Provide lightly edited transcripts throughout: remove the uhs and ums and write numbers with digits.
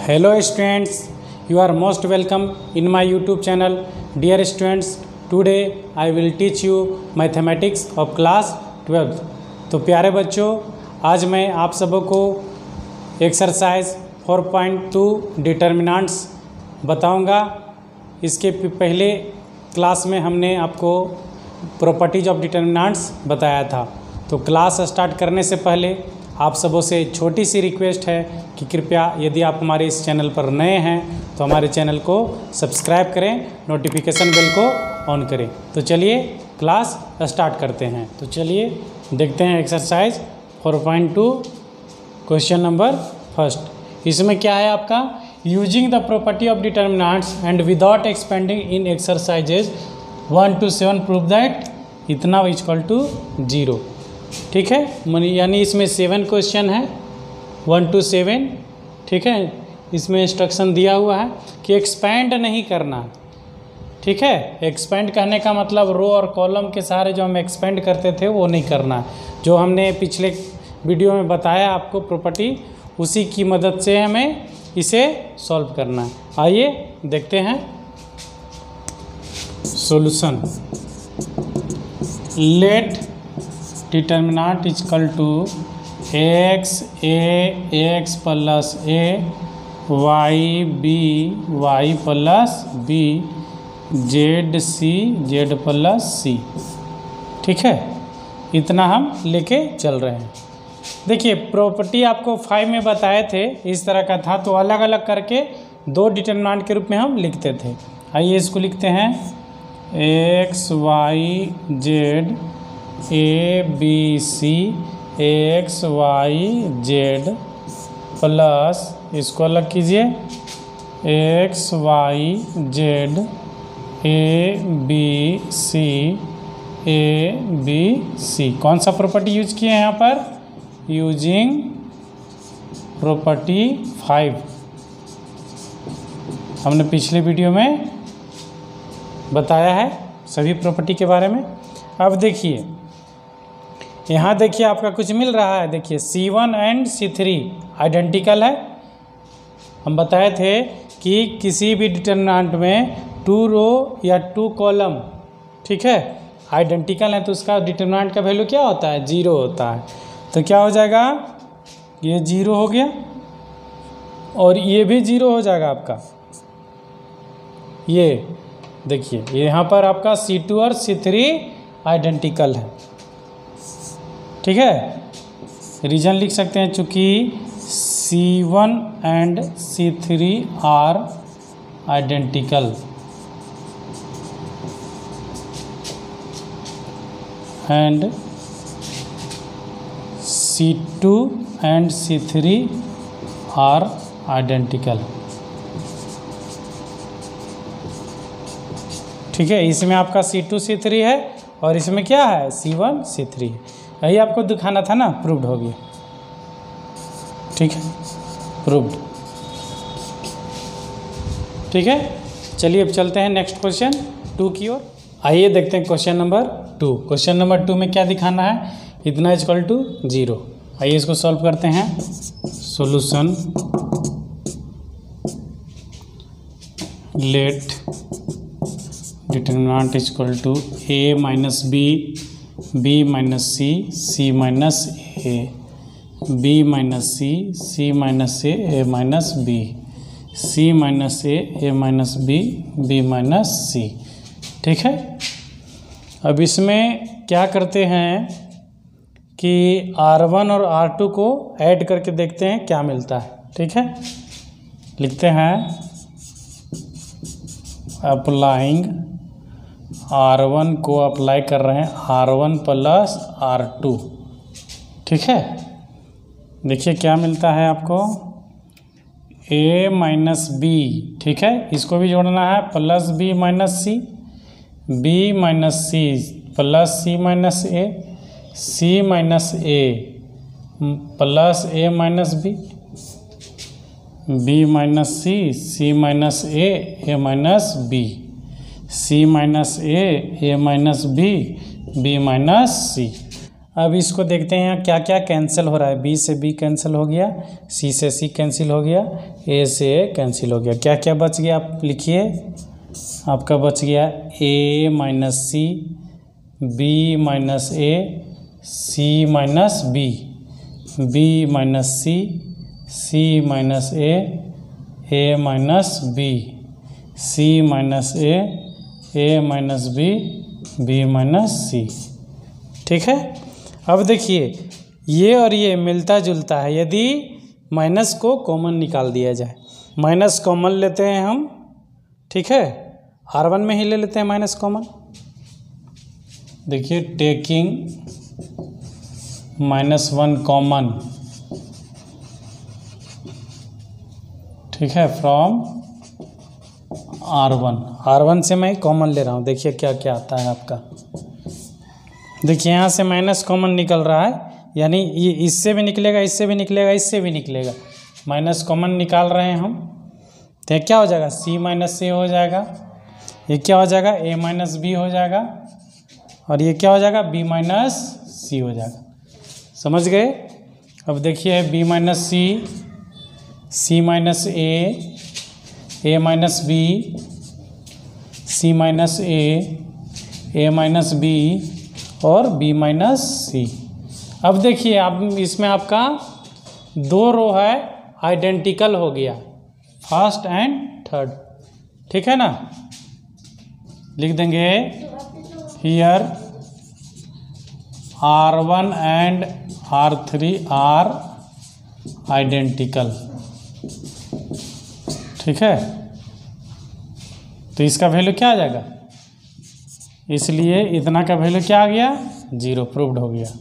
Hello students, you are most welcome in my YouTube channel. Dear students, today I will teach you mathematics of class 12. तो प्यारे बच्चों, आज मैं आप सबों को एक्सरसाइज 4.2 डिटर्मिनेंट्स बताऊंगा। इसके पहले क्लास में हमने आपको प्रॉपर्टीज ऑफ डिटर्मिनेंट्स बताया था। तो क्लास स्टार्ट करने से पहले आप सबों से छोटी सी रिक्वेस्ट है कि कृपया यदि आप हमारे इस चैनल पर नए हैं तो हमारे चैनल को सब्सक्राइब करें, नोटिफिकेशन बेल को ऑन करें। तो चलिए क्लास स्टार्ट करते हैं। तो चलिए देखते हैं एक्सरसाइज 4.2 क्वेश्चन नंबर फर्स्ट। इसमें क्या है आपका, using the property of determinants and without expanding in exercises 1 to 7 prove that इतना इक्वल टू 0। ठीक है, यानी इसमें 7 क्वेश्चन है 1 to 7। ठीक है, इसमें इंस्ट्रक्शन दिया हुआ है कि एक्सपेंड नहीं करना। ठीक है, एक्सपेंड कहने का मतलब रो और कॉलम के सहारे जो हम एक्सपेंड करते थे वो नहीं करना। जो हमने पिछले वीडियो में बताया आपको प्रॉपर्टी, उसी की मदद से हमें इसे सॉल्व करना है। आइए देखते हैं solution. Let determinant equal to x plus a y plus b z plus c. ठीक है, इतना हम लेके चल रहे हैं। देखिए प्रॉपर्टी आपको 5 में बताए थे, इस तरह का था। तो अलग अलग करके 2 डिटर्मिनेंट के रूप में हम लिखते थे। आइए इसको लिखते हैं x y z a b c x y z plus, इसको अलग कीजिए, x y z a b c. कौन सा प्रॉपर्टी यूज किए हैं यहाँ पर, यूजिंग प्रॉपर्टी 5। हमने पिछले वीडियो में बताया है सभी प्रॉपर्टी के बारे में। अब देखिए यहाँ देखिए आपका कुछ मिल रहा है। देखिए C1 एंड C3 आइडेंटिकल है। हम बताए थे कि किसी भी डिटर्मिनेंट में 2 रो या 2 कॉलम, ठीक है, आइडेंटिकल है तो उसका डिटर्मिनेंट का वैल्यू क्या होता है, 0 होता है। तो क्या हो जाएगा, ये 0 हो गया और ये भी 0 हो जाएगा आपका। ये देखिए यहाँ पर आपका C2 और C3 आइडेंटिकल है। ठीक है, रीजन लिख सकते हैं चूँकि C1 and C3 are identical and C2 and C3 are identical. ठीक है, इसमें आपका C2 C3 है और इसमें क्या है, C1 C3 है। यही आपको दिखाना था ना, प्रूव्ड हो गया। ठीक है, प्रूव्ड। ठीक है, चलिए अब चलते हैं नेक्स्ट क्वेश्चन 2 की ओर। आइए देखते हैं क्वेश्चन नंबर 2। क्वेश्चन नंबर 2 में क्या दिखाना है, इतना इक्वल टू 0। आइए इसको सॉल्व करते हैं। Solution, let determinant equal to a minus b minus c minus a, b minus c minus a minus b, c minus a minus b minus c. ठीक है, अब इसमें क्या करते हैं कि R1 और R2 को ऐड करके देखते हैं क्या मिलता है। ठीक है, लिखते हैं अप्लाइंग, R1 को अप्लाई कर रहे हैं R1 प्लस R2। ठीक है, देखिए क्या मिलता है आपको, A माइनस बी। ठीक है, इसको भी जोड़ना है, plus B minus c, B minus c plus C minus a, C minus a plus A minus b, B minus C minus a minus b, C minus a minus b minus c. अब इसको देखते हैं क्या क्या cancel हो रहा है। B से बी कैंसिल हो गया, सी से सी कैंसिल हो गया, ए से ए कैंसिल हो गया। क्या क्या बच गया आप लिखिए। आपका बच गया a minus c, b minus a, c minus b, b minus c, c minus a minus b, c minus a minus b minus c. ठीक है। अब देखिए ये और ये मिलता जुलता है। यदि माइनस को कॉमन निकाल दिया जाए, माइनस कॉमन लेते हैं हम। ठीक है, R1 में ही ले लेते हैं माइनस कॉमन। देखिए टेकिंग -1 कॉमन, ठीक है, फ्रॉम R1 से मैं कॉमन ले रहा हूँ। देखिए क्या क्या आता है आपका। देखिए यहाँ से माइनस कॉमन निकल रहा है, यानी ये इससे भी निकलेगा, इससे भी निकलेगा, इससे भी निकलेगा। माइनस कॉमन निकाल रहे हैं हम, तो क्या हो जाएगा, C माइनस ए हो जाएगा। ये क्या हो जाएगा, A माइनस बी हो जाएगा। और ये क्या हो जाएगा, B माइनस सी हो जाएगा। समझ गए। अब देखिए B minus c, C minus a minus b, C minus a minus b और B माइनस सी। अब देखिए आप इसमें आपका 2 रो है, आइडेंटिकल हो गया, फर्स्ट एंड थर्ड। ठीक है ना। लिख देंगे here R1 and R3 are identical. ठीक है, तो इसका वैल्यू क्या आ जाएगा, इसलिए इतना का वैल्यू क्या आ गया, 0, प्रूव्ड हो गया।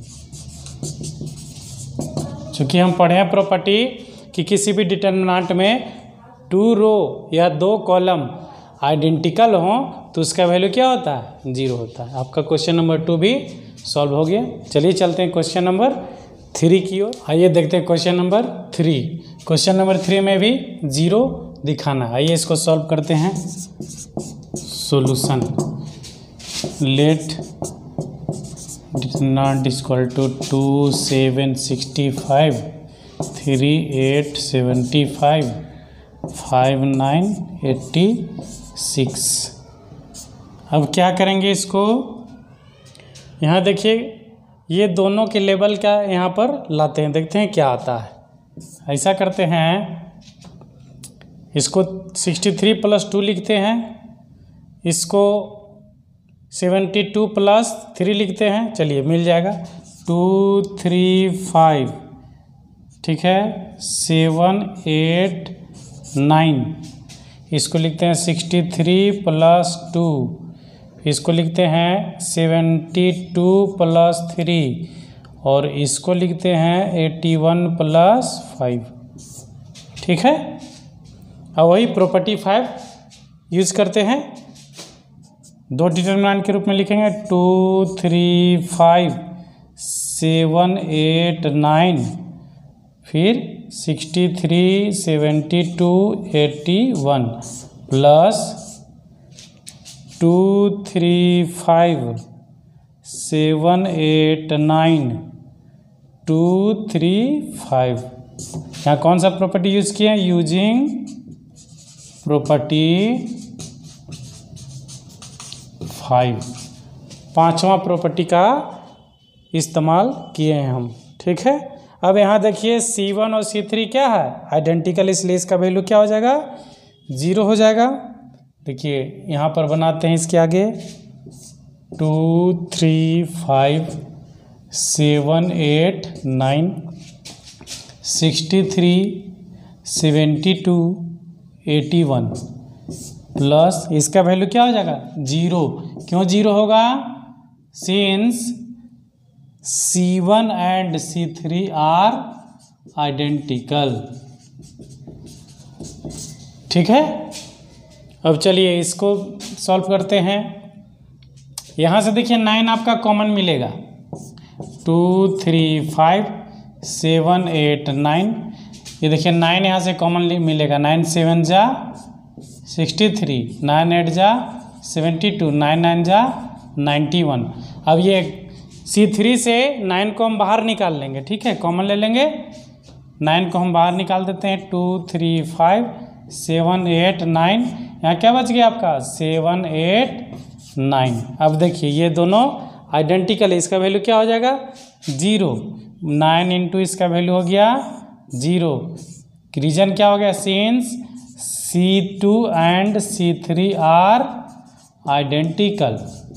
चूँकि हम पढ़े हैं प्रॉपर्टी कि किसी भी डिटर्मिनेंट में 2 रो या 2 कॉलम आइडेंटिकल हों तो उसका वैल्यू क्या होता है, 0 होता है। आपका क्वेश्चन नंबर 2 भी सॉल्व हो गया। चलिए चलते हैं क्वेश्चन नंबर 3 की ओर। आइए देखते हैं क्वेश्चन नंबर 3। क्वेश्चन नंबर 3 में भी 0 दिखाना। आइए इसको सॉल्व करते हैं। Solution, let determinant equal to 2 7 65 3 8 75 5 9 86। अब क्या करेंगे इसको, यहाँ देखिए ये दोनों के लेवल का यहाँ पर लाते हैं, देखते हैं क्या आता है। ऐसा करते हैं, इसको 63 + 2 लिखते हैं, इसको 72 + 3 लिखते हैं। चलिए मिल जाएगा 2 3 5, ठीक है, 7 8 9। इसको लिखते हैं 63 + 2, इसको लिखते हैं 72 + 3 और इसको लिखते हैं 81 + 5। ठीक है। अब वही प्रॉपर्टी 5 यूज करते हैं, 2 डिटरमिनेंट के रूप में लिखेंगे 2 3 5 7 8 9, फिर 63 72 81 प्लस 2 3 5 7 8 9 2 3 5। यहाँ कौन सा प्रॉपर्टी यूज किए हैं, यूजिंग प्रॉपर्टी 5, 5वां प्रॉपर्टी का इस्तेमाल किए हैं हम। ठीक है। अब यहाँ देखिए C1 और C3 क्या है, आइडेंटिकल, इसलिए इसका वैल्यू क्या हो जाएगा, 0 हो जाएगा। देखिए यहाँ पर बनाते हैं इसके आगे 2 3 5 7 8 9 63 72 81 प्लस इसका वैल्यू क्या हो जाएगा, 0। क्यों 0 होगा, since C1 and C3 are identical. ठीक है। अब चलिए इसको सॉल्व करते हैं। यहाँ से देखिए 9 आपका कॉमन मिलेगा, 2 3 5 7 8 9। ये देखिए 9 यहाँ से कॉमन मिलेगा, 9 7 जा 63, 9 8 जा 72, 9 9 जा 91। अब ये C3 से 9 को हम बाहर निकाल लेंगे, ठीक है, कॉमन ले लेंगे। 9 को हम बाहर निकाल देते हैं, 2 3 5 7 8 9, यहाँ क्या बच गया आपका 7 8 9। अब देखिए ये दोनों आइडेंटिकल है, इसका वैल्यू क्या हो जाएगा 0। 9 इंटू इसका वैल्यू हो गया 0। रीजन क्या हो गया, since C2 and C3 are identical,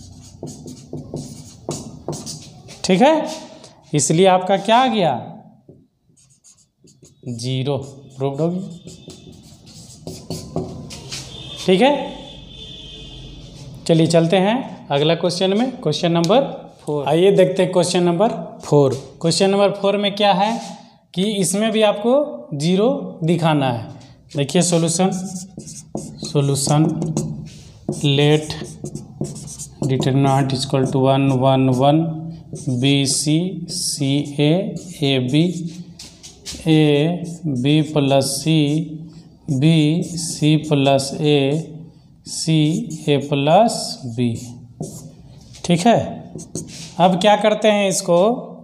ठीक है, इसलिए आपका क्या आ गया 0, प्रूव्ड हो गया, ठीक है। चलिए चलते हैं अगला क्वेश्चन में, क्वेश्चन नंबर 4। आइए देखते हैं क्वेश्चन नंबर 4। क्वेश्चन नंबर 4 में क्या है कि इसमें भी आपको 0 दिखाना है। देखिए solution let determinant equal to 1 1 1 BC CA AB plus C plus A plus B, ठीक है। अब क्या करते हैं, इसको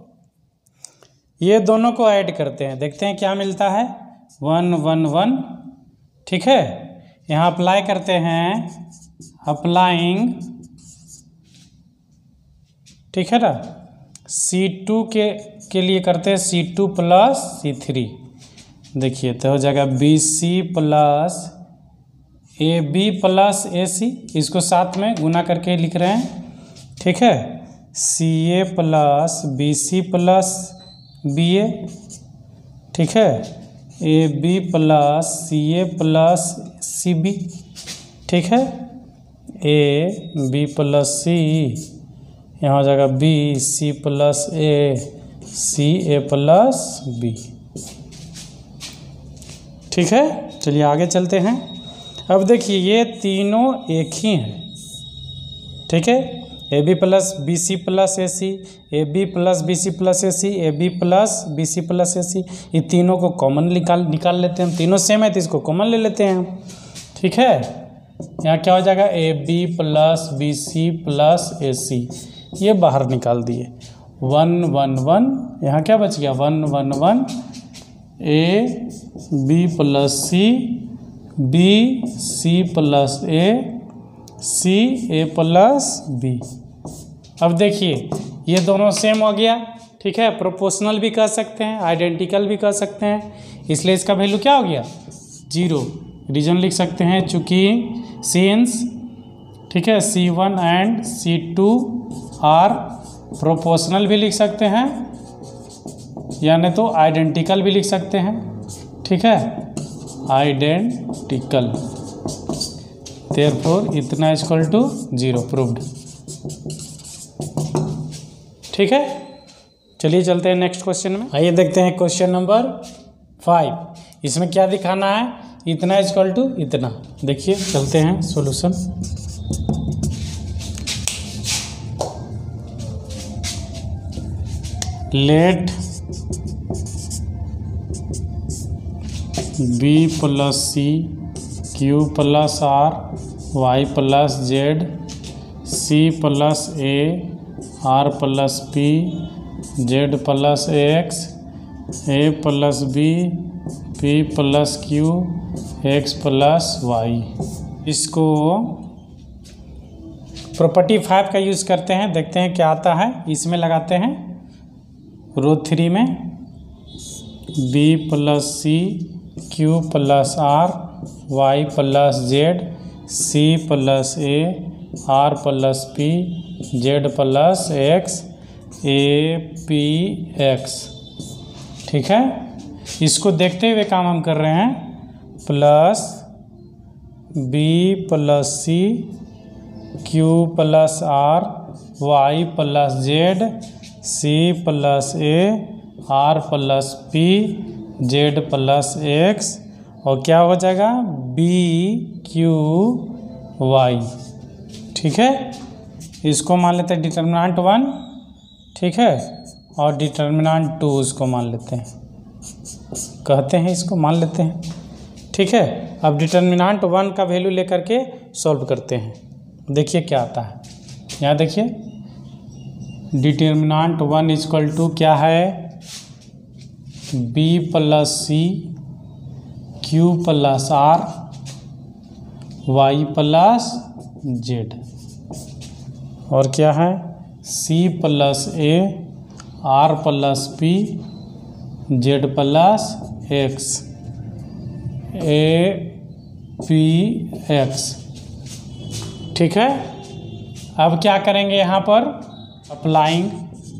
ये दोनों को ऐड करते हैं, देखते हैं क्या मिलता है 1 1 1, ठीक है। यहाँ अप्लाई करते हैं, अप्लाइंग, ठीक है ना। C2 के लिए करते हैं C2 प्लस C3, देखिए तो हो जाएगा BC plus AB plus AC, इसको साथ में गुना करके लिख रहे हैं, ठीक है। CA plus BC plus BA, ठीक है। AB plus CA plus CB, ठीक है। AB प्लस C, यहाँ हो जाएगा BC plus CA plus B, ठीक है। चलिए आगे चलते हैं। अब देखिए ये तीनों एक ही हैं, ठीक है। AB plus BC plus AC, AB plus BC plus AC, AB plus BC plus AC, ये तीनों को कॉमन निकाल लेते हैं हम, तीनों सेम है तो इसको कॉमन ले लेते हैं हम, ठीक है। यहाँ क्या हो जाएगा AB plus BC plus AC, ये बाहर निकाल दिए 1 1 1, यहाँ क्या बच गया 1 1 1 AB plus C plus A plus B। अब देखिए ये दोनों सेम हो गया, ठीक है। प्रोपोर्शनल भी कह सकते हैं, आइडेंटिकल भी कह सकते हैं, इसलिए इसका वैल्यू क्या हो गया 0। रीजन लिख सकते हैं चूँकि सिंस, ठीक है, C1 and C2 are proportional भी लिख सकते हैं, यानी तो आइडेंटिकल भी लिख सकते हैं, ठीक है, आइडेंटिकल, देयरफॉर इतना इक्वल टू 0, प्रूव्ड, ठीक है। चलिए चलते हैं नेक्स्ट क्वेश्चन में। आइए देखते हैं क्वेश्चन नंबर 5। इसमें क्या दिखाना है, इतना इक्वल टू इतना। देखिए चलते हैं solution. Let B plus C Q plus R Y plus Z C plus A R plus P Z plus X A plus B P plus Q X plus Y। इसको property 5 का use करते हैं, देखते हैं क्या आता है। इसमें लगाते हैं रो 3 में B plus C Q plus R Y plus Z C plus A R plus P Z plus X A P X, ठीक है। इसको देखते हुए काम हम कर रहे हैं, plus B plus C Q plus R Y plus Z C plus A R plus P Z plus X, और क्या हो जाएगा B Q Y, ठीक है। इसको मान लेते हैं डिटर्मिनेंट 1, ठीक है, और डिटर्मिनेंट 2 उसको मान लेते हैं, कहते हैं इसको मान लेते हैं, ठीक है। अब डिटर्मिनेंट 1 का वैल्यू लेकर के सॉल्व करते हैं, देखिए क्या आता है। यहाँ देखिए डिटर्मिनेंट 1 इक्वल टू क्या है, b plus c q plus r y plus z, और क्या है c plus a r plus p z plus x a p x. ठीक है, अब क्या करेंगे यहाँ पर अप्लाइंग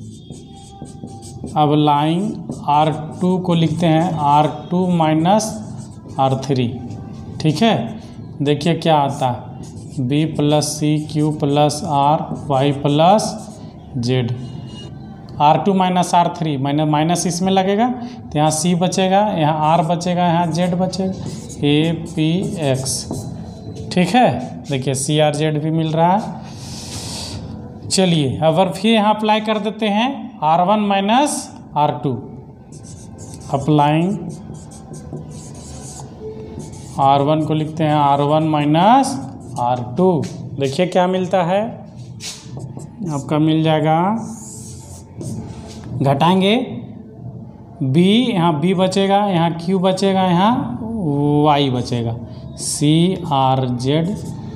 R2 को लिखते हैं R2 माइनस R3। ठीक है, देखिए क्या आता है B plus c q plus r y plus z. R2 minus R3 minus इसमें लगेगा तो यहाँ C बचेगा, यहाँ R बचेगा, यहाँ Z बचेगा, ए पी एक्स। ठीक है, देखिए CRZ भी मिल रहा है। चलिए अब फिर यहाँ अप्लाई कर देते हैं R1 minus R2। Applying R1 को लिखते हैं R1 माइनस R2। देखिए क्या मिलता है, आपका मिल जाएगा, घटाएंगे B, यहाँ B बचेगा, यहाँ Q बचेगा, यहाँ Y बचेगा, CRZ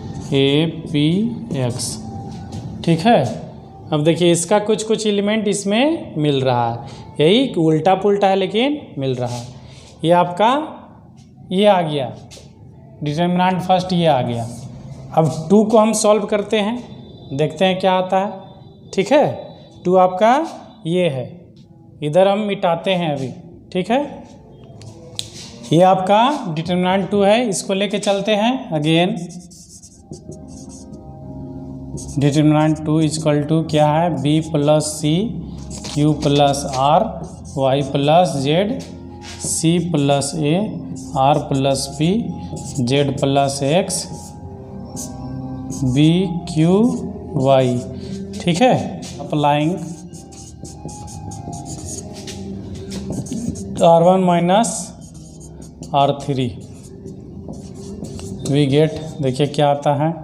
APX। ठीक है, अब देखिए इसका कुछ एलिमेंट इसमें मिल रहा है, यही उल्टा पुल्टा है लेकिन मिल रहा है। ये आपका ये आ गया डिटर्मिनेंट फर्स्ट, ये आ गया। अब 2 को हम सॉल्व करते हैं, देखते हैं क्या आता है। ठीक है, 2 आपका ये है, इधर हम मिटाते हैं अभी। ठीक है, ये आपका डिटर्मिनेंट 2 है, इसको लेके चलते हैं अगेन। डिटर्मिनेंट 2 इक्वल टू क्या है, b plus c q plus r y plus z c plus a r plus p z plus x b q y. ठीक है, applying R1 minus R3 we get, देखिए क्या आता है,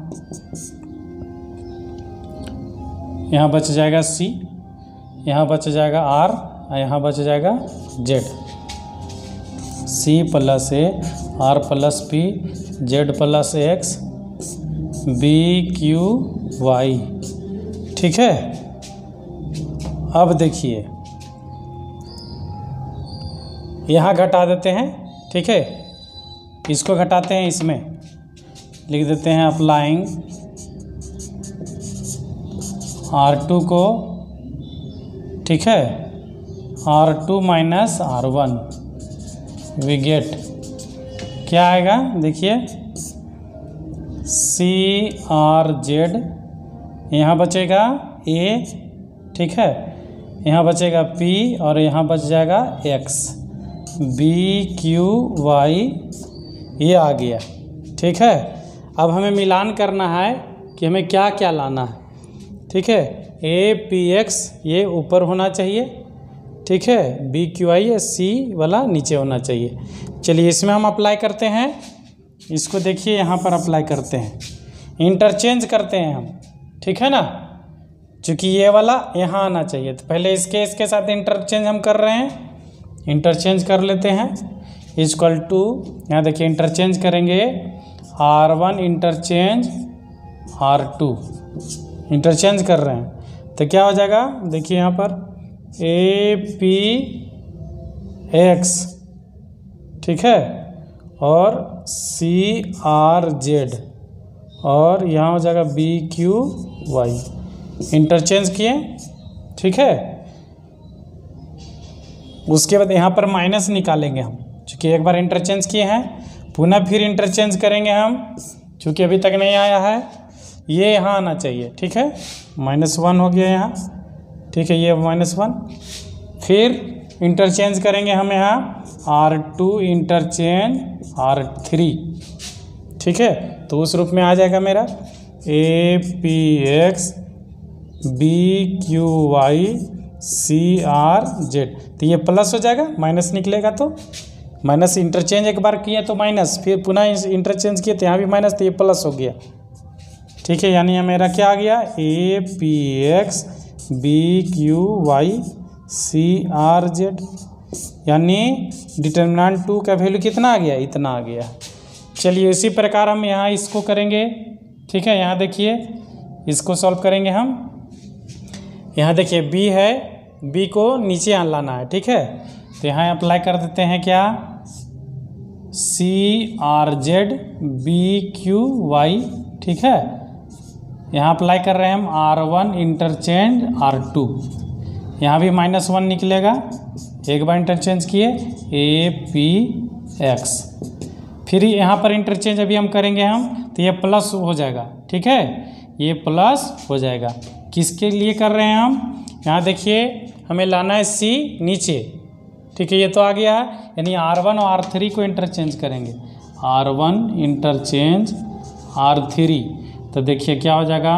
यहाँ बच जाएगा C, यहाँ बच जाएगा R, यहाँ बच जाएगा Z। C plus a r plus p z plus x b q y. ठीक है, अब देखिए यहाँ घटा देते हैं। ठीक है, इसको घटाते हैं, इसमें लिख देते हैं अप्लाइंग R2 को। ठीक है, R2 minus R1 we get क्या आएगा, देखिए CRZ, यहाँ बचेगा A। ठीक है, यहाँ बचेगा P और यहाँ बच जाएगा X BQY, ये आ गया। ठीक है, अब हमें मिलान करना है कि हमें क्या क्या लाना है। ठीक है, APX ये ऊपर होना चाहिए। ठीक है, BQI C वाला नीचे होना चाहिए। चलिए इसमें हम अप्लाई करते हैं, इसको देखिए यहाँ पर अप्लाई करते हैं, इंटरचेंज करते हैं हम। ठीक है ना, चूँकि ये वाला यहाँ आना चाहिए तो पहले इसके साथ इंटरचेंज हम कर रहे हैं, इंटरचेंज कर लेते हैं। इक्वल टू यहाँ देखिए इंटरचेंज करेंगे R1 इंटरचेंज R2, इंटरचेंज कर रहे हैं तो क्या हो जाएगा, देखिए यहाँ पर APX। ठीक है, और CRZ और यहाँ हो जाएगा BQY, इंटरचेंज किए। ठीक है, उसके बाद यहाँ पर माइनस निकालेंगे हम, चूँकि एक बार इंटरचेंज किए हैं, पुनः फिर इंटरचेंज करेंगे हम, चूँकि अभी तक नहीं आया है, ये यहाँ आना चाहिए। ठीक है, -1 हो गया यहाँ। ठीक है, ये -1, फिर इंटरचेंज करेंगे हम यहाँ R2 इंटरचेंज R3। ठीक है, तो उस रूप में आ जाएगा मेरा APX BQY CRZ। तो ये प्लस हो जाएगा, माइनस निकलेगा तो माइनस, इंटरचेंज एक बार किए तो माइनस, फिर पुनः इंटरचेंज किए तो यहाँ भी माइनस, तो ये प्लस हो गया। ठीक है, यानी ये मेरा क्या आ गया, APX BQY CRZ, यानी डिटर्मिनेंट 2 का वैल्यू कितना आ गया, इतना आ गया। चलिए इसी प्रकार हम यहाँ इसको करेंगे। ठीक है, यहाँ देखिए इसको सॉल्व करेंगे हम। यहाँ देखिए B है, B को नीचे लाना है। ठीक है, तो यहाँ अप्लाई कर देते हैं क्या, CRZ BQY। ठीक है, यहाँ अप्लाई कर रहे हैं हम R1 इंटरचेंज R2, यहाँ भी -1 निकलेगा, एक बार इंटरचेंज किए APX, फिर यहाँ पर इंटरचेंज अभी हम करेंगे हम, तो ये प्लस हो जाएगा। ठीक है, ये प्लस हो जाएगा। किसके लिए कर रहे हैं हम, यहाँ देखिए हमें लाना है C नीचे। ठीक है, ये तो आ गया है, यानी R1 और R3 को इंटरचेंज करेंगे, R1 इंटरचेंज R3, तो देखिए क्या हो जाएगा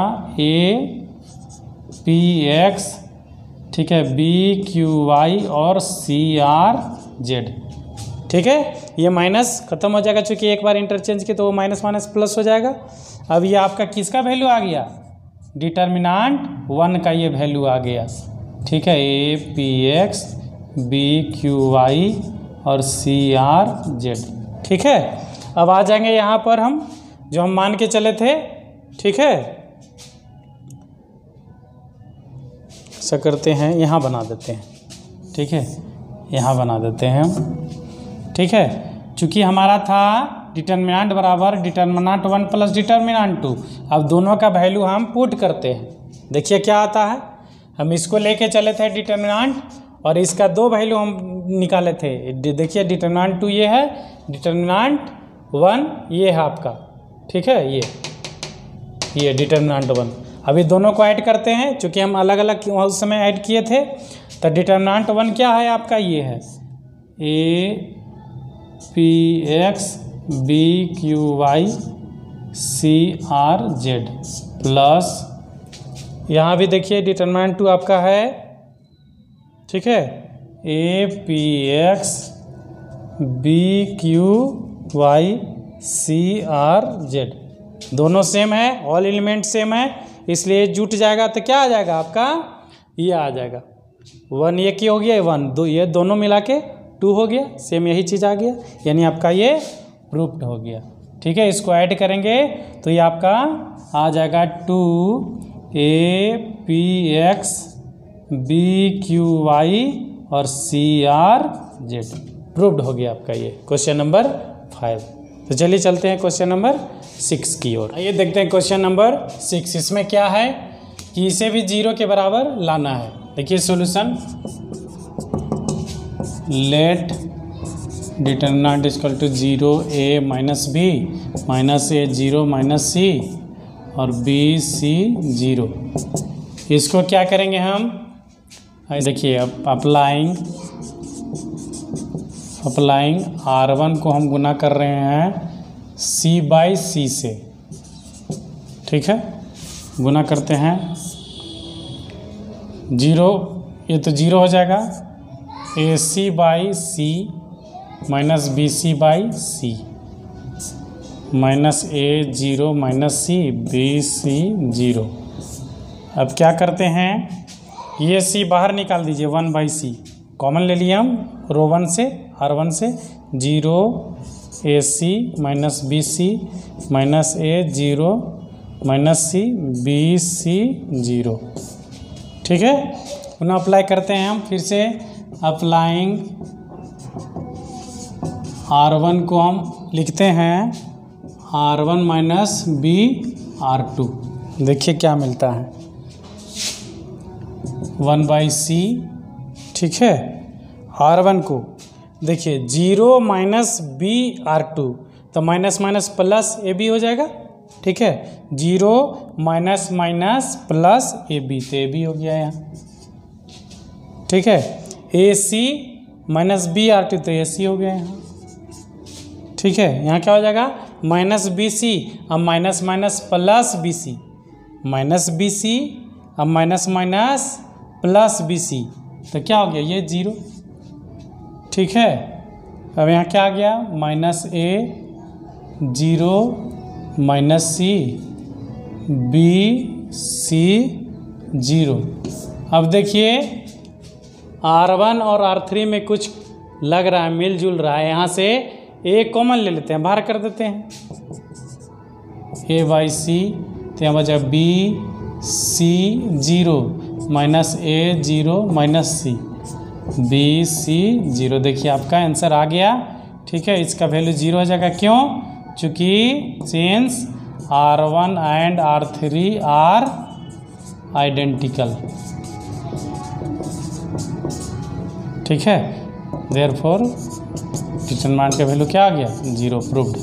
APX। ठीक है, BQY और CRZ। ठीक है, ये माइनस खत्म हो जाएगा, चूँकि एक बार इंटरचेंज किए तो वो माइनस माइनस प्लस हो जाएगा। अब ये आपका किसका वैल्यू आ गया, डिटर्मिनेंट 1 का ये वैल्यू आ गया। ठीक है, APX BQY और CRZ। ठीक है, अब आ जाएंगे यहाँ पर हम जो हम मान के चले थे। ठीक है, ऐसा करते हैं, यहाँ बना देते हैं। ठीक है, यहाँ बना देते हैं हम। ठीक है, चूँकि हमारा था डिटर्मिनेंट बराबर डिटर्मिनेंट 1 प्लस डिटर्मिनेंट 2, अब दोनों का वैल्यू हम पुट करते हैं। देखिए क्या आता है, हम इसको लेके चले थे डिटर्मिनेंट, और इसका 2 वैल्यू हम निकाले थे। देखिए डिटर्मिनेंट 2 ये है, डिटर्मिनेंट 1 ये है आपका। ठीक है, ये डिटर्मिनेंट 1। अभी दोनों को ऐड करते हैं, चूँकि हम अलग अलग उस समय ऐड किए थे, तो डिटर्मिनेंट 1 क्या है आपका, ये है APX BQY CRZ प्लस, यहाँ भी देखिए डिटर्मिनेंट 2 आपका है। ठीक है, APX BQY CRZ, दोनों सेम है, ऑल एलिमेंट सेम है, इसलिए जुट जाएगा तो क्या आ जाएगा आपका, ये आ जाएगा 1, ये क्या हो गया 1, 2, ये दोनों मिला के 2 हो गया, सेम यही चीज़ आ गया, यानी आपका ये प्रूफ्ड हो गया। ठीक है, इसको ऐड करेंगे तो ये आपका आ जाएगा 2 APX BQY और CRZ, प्रूफ्ड हो गया आपका ये क्वेश्चन नंबर 5। तो चलिए चलते हैं क्वेश्चन नंबर 6 की ओर। आइए देखते हैं क्वेश्चन नंबर 6। इसमें क्या है कि इसे भी 0 के बराबर लाना है। देखिए solution, let determinant equal to 0 A minus B minus A 0 minus C और B C 0। इसको क्या करेंगे हम, देखिए अब अप्लाइंग R1 को हम गुना कर रहे हैं C बाई C से। ठीक है, गुना करते हैं 0, ये तो 0 हो जाएगा, AC by C minus BC by C minus A 0 minus C BC 0। अब क्या करते हैं, ये C बाहर निकाल दीजिए, 1 बाई C कॉमन ले लिए हम रो 1 से, R1 से, 0 AC minus BC minus A 0 minus C BC 0। ठीक है, उन्हें अप्लाई करते हैं हम फिर से। अप्लाइंग R1 को हम लिखते हैं R1 माइनस B R2। देखिए क्या मिलता है, 1 बाई C। ठीक है, R1 को देखिए 0 माइनस B R2, तो माइनस माइनस प्लस AB हो जाएगा। ठीक है, 0 माइनस माइनस प्लस AB, तो AB हो गया यहाँ। ठीक है, AC माइनस B R2, तो AC हो गया यहाँ। ठीक है, यहाँ क्या हो जाएगा, माइनस BC अब minus minus plus BC, minus BC अब माइनस माइनस प्लस BC, तो क्या हो गया ये 0। ठीक है, अब यहाँ क्या आ गया, minus A 0 minus C B C 0। अब देखिए R1 और R3 में कुछ लग रहा है, मिलजुल रहा है। यहाँ से A कॉमन ले लेते हैं, बाहर कर देते हैं A/C, तो यहाँ बचा BC 0 minus A 0 minus C, BC 0। देखिए आपका आंसर आ गया। ठीक है, इसका वैल्यू 0 हो जाएगा। क्यों? चूँकि since R1 and R3 are identical. ठीक है, देयरफॉर डिटरमिनेंट का वैल्यू क्या आ गया? 0 प्रूव्ड।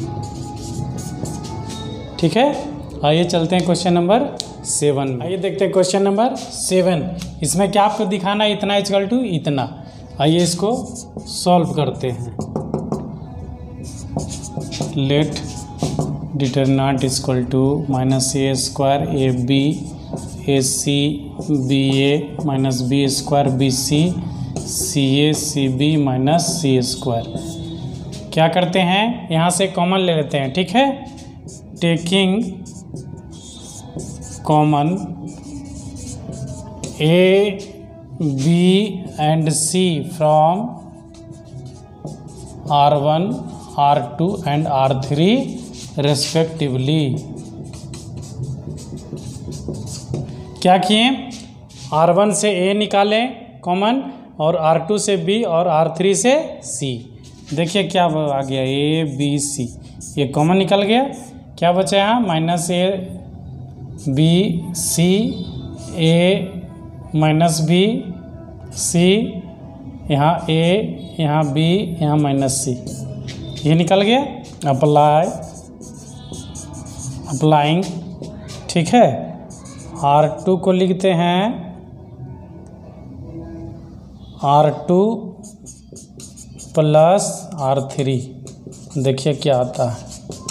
ठीक है, आइए चलते हैं क्वेश्चन नंबर 7 में। आइए देखते हैं क्वेश्चन नंबर 7। इसमें क्या आपको दिखाना है? इतना इक्वल टू इतना। आइए इसको सॉल्व करते हैं। Let determinant equal to minus a square AB AC BA minus B square BC CA CB minus C square. क्या करते हैं? यहाँ से कॉमन ले लेते हैं। ठीक है, taking common A B and C from R1 R2 and R3 respectively. क्या किए? R1 से A निकालें कॉमन, और R2 से B और R3 से C। देखिए क्या आ गया? A B C, ये कॉमन निकल गया। क्या बचा यहाँ? Minus A B C, A minus B C, यहाँ A, यहाँ B, यहाँ माइनस C, ये निकल गया। अप्लाइंग। ठीक है, R2 को लिखते हैं R2 प्लस R3। देखिए क्या आता है?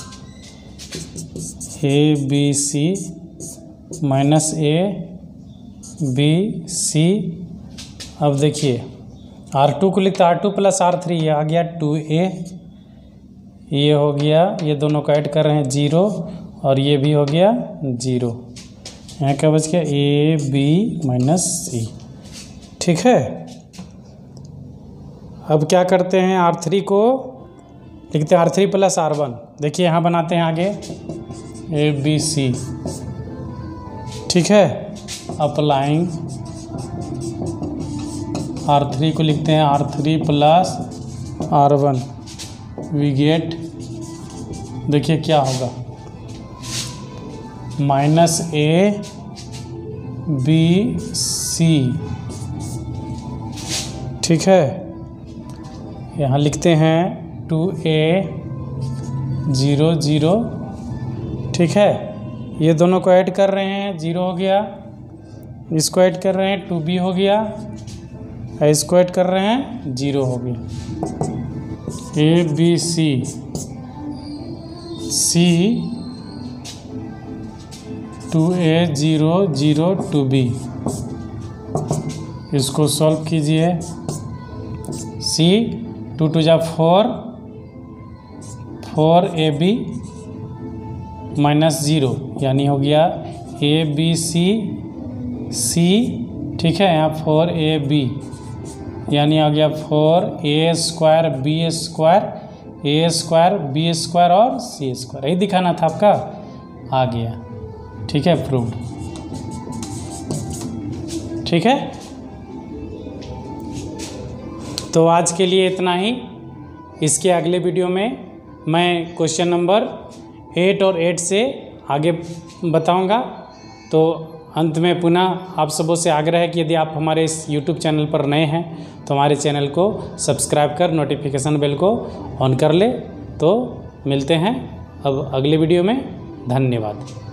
A B C minus A B C। अब देखिए R2 को लिखते R2 प्लस R3, ये आ गया 2A, ये हो गया, ये दोनों को ऐड कर रहे हैं 0, और ये भी हो गया 0। यहाँ क्या बच गया? A B minus C। ठीक है, अब क्या करते हैं? R3 को लिखते हैं R3 प्लस R1। देखिए यहाँ बनाते हैं आगे A B C। ठीक है, अप्लाइंग R3 को लिखते हैं R3 plus R1, we get. देखिए क्या होगा? Minus A B C। ठीक है, यहाँ लिखते हैं 2A 0 0। ठीक है, ये दोनों को ऐड कर रहे हैं, 0 हो गया। इसको ऐड कर रहे हैं, 2B हो गया। इसको ऐड कर रहे हैं, 0 हो गया। A B C C 2A 0 0 2B। इसको सॉल्व कीजिए। C 2 2 जा 4 4AB माइनस 0, यानी हो गया ABC C। ठीक है, यहाँ 4AB यानी आ गया 4A square B square A square B square और C स्क्वायर। यही दिखाना था आपका, आ गया। ठीक है, प्रूव्ड। ठीक है, तो आज के लिए इतना ही। इसके अगले वीडियो में मैं क्वेश्चन नंबर 8 और 8 से आगे बताऊंगा। तो अंत में पुनः आप सबों से आग्रह है कि यदि आप हमारे इस YouTube चैनल पर नए हैं तो हमारे चैनल को सब्सक्राइब कर नोटिफिकेशन बेल को ऑन कर ले। तो मिलते हैं अब अगले वीडियो में। धन्यवाद।